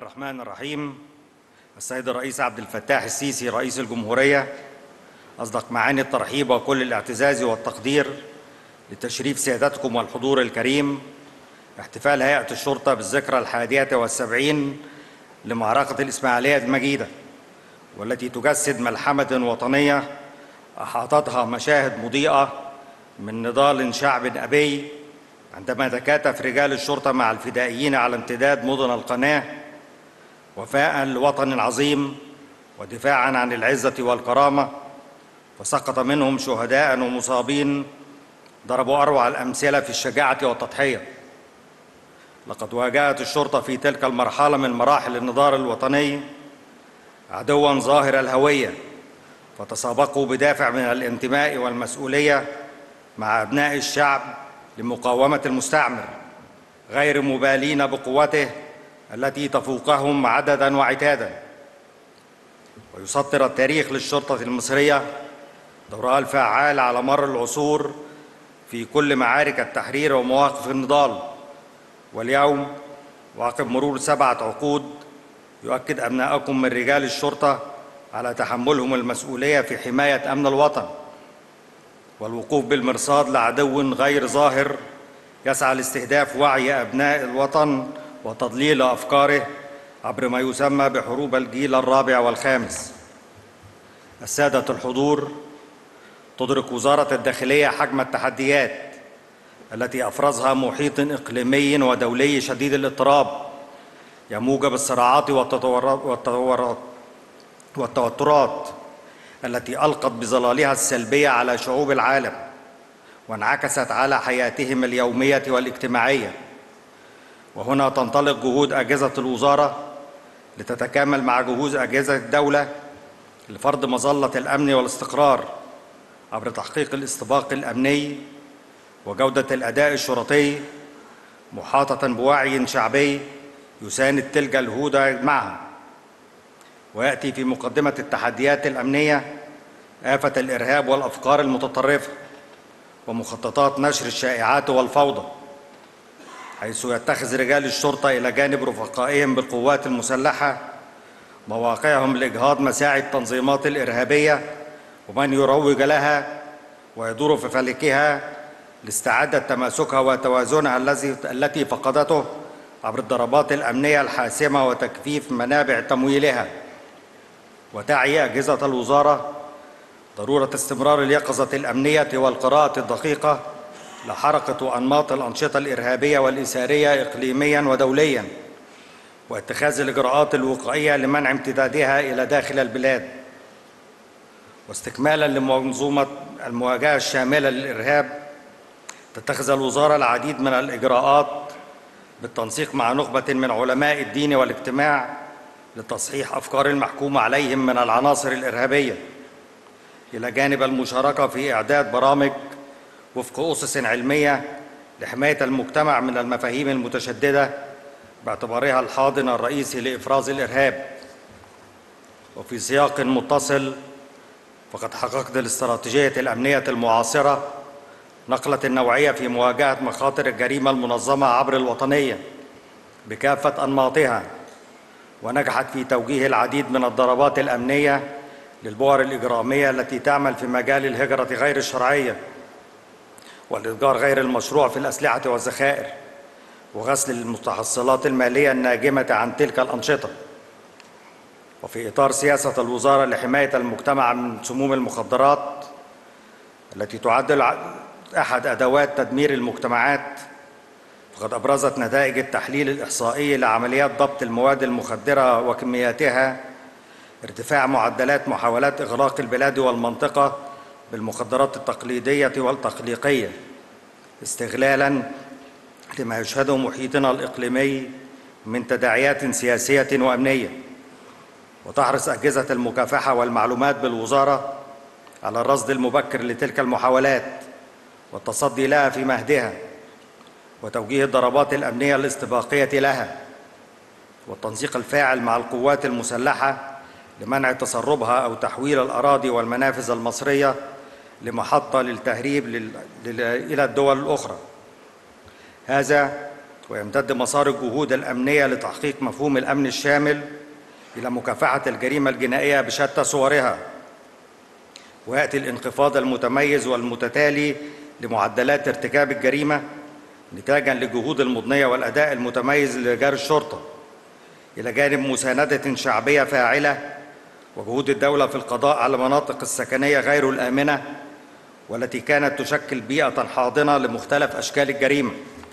الرحمن الرحيم. السيد الرئيس عبد الفتاح السيسي رئيس الجمهورية أصدق معاني الترحيب وكل الاعتزاز والتقدير لتشريف سيادتكم والحضور الكريم احتفال هيئة الشرطة بالذكرى 71 لمعركة الإسماعيلية المجيدة، والتي تجسد ملحمة وطنية أحاطتها مشاهد مضيئة من نضال شعب أبي عندما تكاتف رجال الشرطة مع الفدائيين على امتداد مدن القناة وفاء لوطن العظيم ودفاعا عن العزة والكرامة، وسقط منهم شهداء ومصابين ضربوا أروع الأمثلة في الشجاعة والتضحية. لقد واجهت الشرطة في تلك المرحلة من مراحل النضال الوطني عدوا ظاهر الهوية، فتسابقوا بدافع من الانتماء والمسؤولية مع أبناء الشعب لمقاومة المستعمر، غير مبالين بقوته التي تفوقهم عددا وعتادا. ويسطر التاريخ للشرطة المصرية دورها الفعال على مر العصور في كل معارك التحرير ومواقف النضال. واليوم وعقب مرور 7 عقود يؤكد أبناءكم من رجال الشرطة على تحملهم المسؤولية في حماية أمن الوطن والوقوف بالمرصاد لعدو غير ظاهر يسعى لاستهداف وعي أبناء الوطن وتضليل أفكاره عبر ما يسمى بحروب الجيل الرابع والخامس. السادة الحضور، تدرك وزارة الداخلية حجم التحديات التي أفرزها محيط إقليمي ودولي شديد الاضطراب يموج بالصراعات والتوترات التي ألقت بظلالها السلبية على شعوب العالم وانعكست على حياتهم اليومية والاجتماعية. وهنا تنطلق جهود أجهزة الوزارة لتتكامل مع جهود أجهزة الدولة لفرض مظلة الأمن والاستقرار عبر تحقيق الاستباق الأمني وجودة الأداء الشرطي محاطة بوعي شعبي يساند تلك الجهود معها. ويأتي في مقدمة التحديات الأمنية آفة الإرهاب والأفكار المتطرفة ومخططات نشر الشائعات والفوضى، حيث يتخذ رجال الشرطة إلى جانب رفقائهم بالقوات المسلحة مواقعهم لإجهاض مساعي التنظيمات الإرهابية ومن يروج لها ويدور في فلكها لاستعادة تماسكها وتوازنها التي فقدته عبر الضربات الأمنية الحاسمة وتكثيف منابع تمويلها. وتعي أجهزة الوزارة ضرورة استمرار اليقظة الأمنية والقراءة الدقيقة لحركة وأنماط الأنشطة الإرهابية والإثارية إقليمياً ودولياً، واتخاذ الإجراءات الوقائية لمنع امتدادها إلى داخل البلاد. واستكمالاً لمنظومة المواجهة الشاملة للإرهاب، تتخذ الوزارة العديد من الإجراءات بالتنسيق مع نخبة من علماء الدين والاجتماع لتصحيح أفكار المحكوم عليهم من العناصر الإرهابية، إلى جانب المشاركة في إعداد برامج وفق أسس علمية لحماية المجتمع من المفاهيم المتشددة باعتبارها الحاضن الرئيسي لإفراز الإرهاب. وفي سياق متصل، فقد حققت الاستراتيجية الأمنية المعاصرة نقلة نوعية في مواجهة مخاطر الجريمة المنظمة عبر الوطنية بكافة أنماطها، ونجحت في توجيه العديد من الضربات الأمنية للبؤر الإجرامية التي تعمل في مجال الهجرة غير الشرعية والإتجار غير المشروع في الأسلحة والذخائر وغسل المتحصلات المالية الناجمة عن تلك الأنشطة. وفي إطار سياسة الوزارة لحماية المجتمع من سموم المخدرات التي تعد أحد أدوات تدمير المجتمعات، فقد أبرزت نتائج التحليل الإحصائي لعمليات ضبط المواد المخدرة وكمياتها ارتفاع معدلات محاولات إغراق البلاد والمنطقة بالمخدرات التقليدية والتخليقية استغلالاً لما يشهده محيطنا الإقليمي من تداعيات سياسية وأمنية. وتحرص أجهزة المكافحة والمعلومات بالوزارة على الرصد المبكر لتلك المحاولات والتصدي لها في مهدها وتوجيه الضربات الأمنية الاستباقية لها والتنسيق الفاعل مع القوات المسلحة لمنع تسربها أو تحويل الأراضي والمنافذ المصرية لمحطة للتهريب إلى الدول الأخرى. هذا ويمتد مسار الجهود الأمنية لتحقيق مفهوم الأمن الشامل إلى مكافحة الجريمة الجنائية بشتى صورها. ويأتي الانخفاض المتميز والمتتالي لمعدلات ارتكاب الجريمة نتاجاً للجهود المضنية والأداء المتميز لرجال الشرطة، إلى جانب مساندة شعبية فاعلة وجهود الدولة في القضاء على المناطق السكنية غير الآمنة والتي كانت تشكل بيئة حاضنة لمختلف أشكال الجريمة.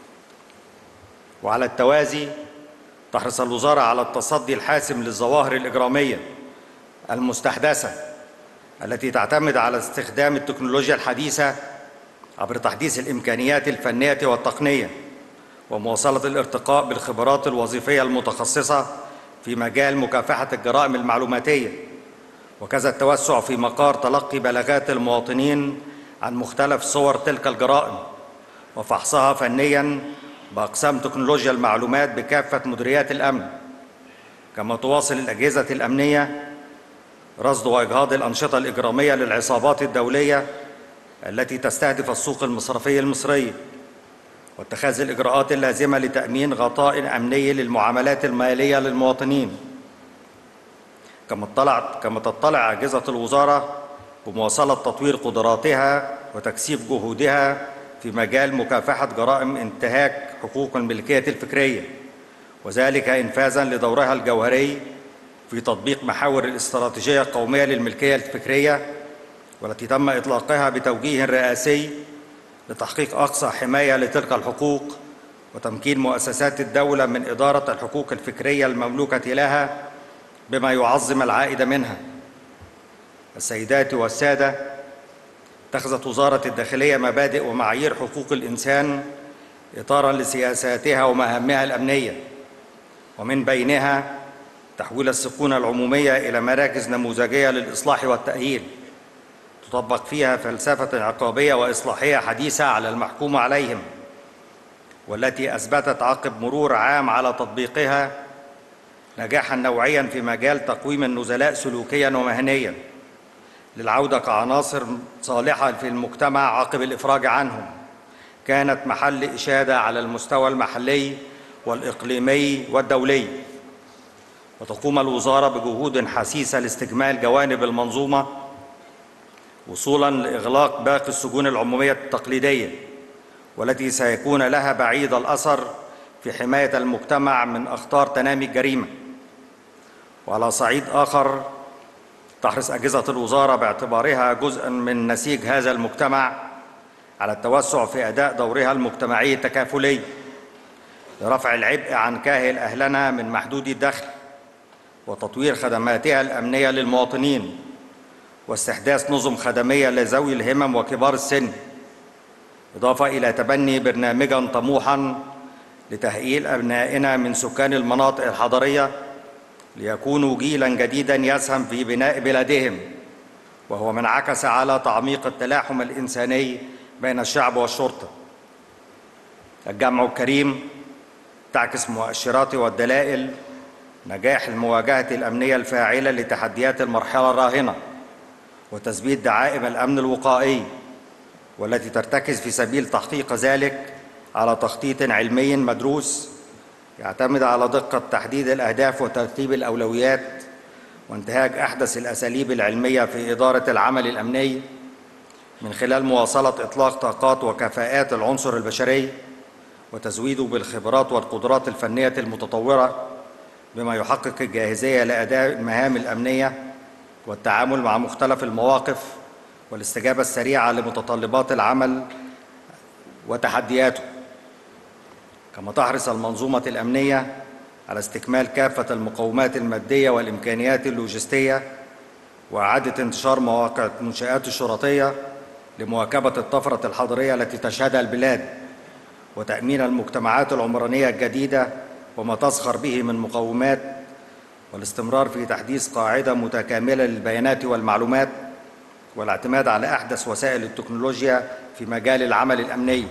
وعلى التوازي تحرص الوزارة على التصدي الحاسم للظواهر الإجرامية المستحدثة التي تعتمد على استخدام التكنولوجيا الحديثة عبر تحديث الإمكانيات الفنية والتقنية ومواصلة الارتقاء بالخبرات الوظيفية المتخصصة في مجال مكافحة الجرائم المعلوماتية، وكذا التوسع في مقار تلقي بلاغات المواطنين عن مختلف صور تلك الجرائم وفحصها فنياً بأقسام تكنولوجيا المعلومات بكافة مديريات الأمن. كما تواصل الأجهزة الأمنية رصد وإجهاض الأنشطة الإجرامية للعصابات الدولية التي تستهدف السوق المصرفي المصري واتخاذ الإجراءات اللازمة لتأمين غطاء أمني للمعاملات المالية للمواطنين. كما تطلع أجهزة الوزارة بمواصلة تطوير قدراتها وتكثيف جهودها في مجال مكافحة جرائم انتهاك حقوق الملكية الفكرية، وذلك إنفاذاً لدورها الجوهري في تطبيق محاور الاستراتيجية القومية للملكية الفكرية، والتي تم إطلاقها بتوجيه رئاسي لتحقيق أقصى حماية لتلك الحقوق وتمكين مؤسسات الدولة من إدارة الحقوق الفكرية المملوكة لها بما يعظم العائد منها. السيدات والسادة، اتخذت وزارة الداخلية مبادئ ومعايير حقوق الإنسان إطاراً لسياساتها ومهامها الأمنية، ومن بينها تحويل السكونة العمومية إلى مراكز نموذجية للإصلاح والتأهيل تطبق فيها فلسفة عقابية وإصلاحية حديثة على المحكوم عليهم، والتي أثبتت عقب مرور عام على تطبيقها نجاحاً نوعياً في مجال تقويم النزلاء سلوكياً ومهنياً للعودة كعناصر صالحة في المجتمع عقب الإفراج عنهم، كانت محل إشادة على المستوى المحلي والإقليمي والدولي. وتقوم الوزارة بجهود حثيثة لاستكمال جوانب المنظومة وصولاً لإغلاق باقي السجون العمومية التقليدية والتي سيكون لها بعيد الأثر في حماية المجتمع من أخطار تنامي الجريمة. وعلى صعيد آخر تحرص أجهزة الوزارة باعتبارها جزءاً من نسيج هذا المجتمع على التوسع في أداء دورها المجتمعي التكافلي لرفع العبء عن كاهل أهلنا من محدود الدخل وتطوير خدماتها الأمنية للمواطنين واستحداث نظم خدمية لذوي الهمم وكبار السن، إضافة إلى تبني برنامجاً طموحاً لتأهيل أبنائنا من سكان المناطق الحضرية ليكونوا جيلاً جديداً يسهم في بناء بلادهم، وهو من انعكس على تعميق التلاحم الإنساني بين الشعب والشرطة. الجمع الكريم تعكس مؤشرات والدلائل نجاح المواجهة الأمنية الفاعلة لتحديات المرحلة الراهنة وتثبيت دعائم الأمن الوقائي، والتي ترتكز في سبيل تحقيق ذلك على تخطيط علمي مدروس يعتمد على دقة تحديد الأهداف وترتيب الأولويات وانتهاج أحدث الأساليب العلمية في إدارة العمل الأمني من خلال مواصلة إطلاق طاقات وكفاءات العنصر البشري وتزويده بالخبرات والقدرات الفنية المتطورة بما يحقق الجاهزية لأداء المهام الأمنية والتعامل مع مختلف المواقف والاستجابة السريعة لمتطلبات العمل وتحدياته. كما تحرص المنظومة الأمنية على استكمال كافة المقومات المادية والإمكانيات اللوجستية وإعادة انتشار مواقع المنشآت الشرطية لمواكبة الطفرة الحضرية التي تشهدها البلاد وتأمين المجتمعات العمرانية الجديدة وما تزخر به من مقومات، والاستمرار في تحديث قاعدة متكاملة للبيانات والمعلومات والاعتماد على أحدث وسائل التكنولوجيا في مجال العمل الأمني.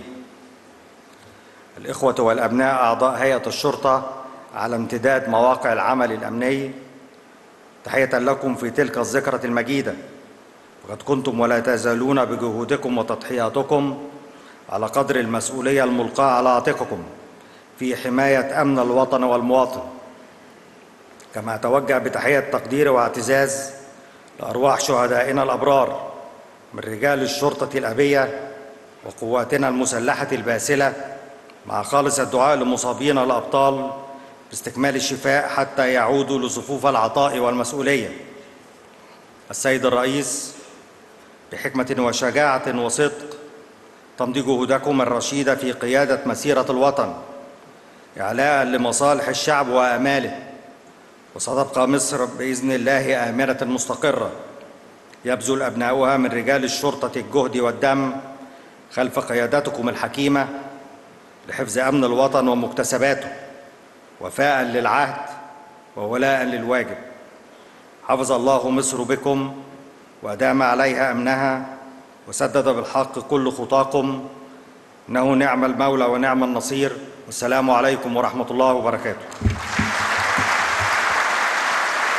الإخوة والأبناء أعضاء هيئة الشرطة على امتداد مواقع العمل الأمني، تحية لكم في تلك الذكرى المجيدة، وقد كنتم ولا تزالون بجهودكم وتضحياتكم على قدر المسؤولية الملقاة على عاتقكم في حماية أمن الوطن والمواطن. كما أتوجه بتحية تقدير واعتزاز لأرواح شهدائنا الأبرار من رجال الشرطة الأبية وقواتنا المسلحة الباسلة، مع خالص الدعاء لمصابينا الأبطال باستكمال الشفاء حتى يعودوا لصفوف العطاء والمسؤولية. السيد الرئيس، بحكمة وشجاعة وصدق تمضي جهودكم الرشيدة في قيادة مسيرة الوطن إعلاء لمصالح الشعب وآماله، وستبقى مصر بإذن الله آمنة مستقرة يبذل أبناؤها من رجال الشرطة الجهد والدم خلف قيادتكم الحكيمة لحفظ أمن الوطن ومكتسباته، وفاء للعهد وولاء للواجب. حفظ الله مصر بكم وأدام عليها أمنها وسدد بالحق كل خطاكم، إنه نعم المولى ونعم النصير. والسلام عليكم ورحمة الله وبركاته.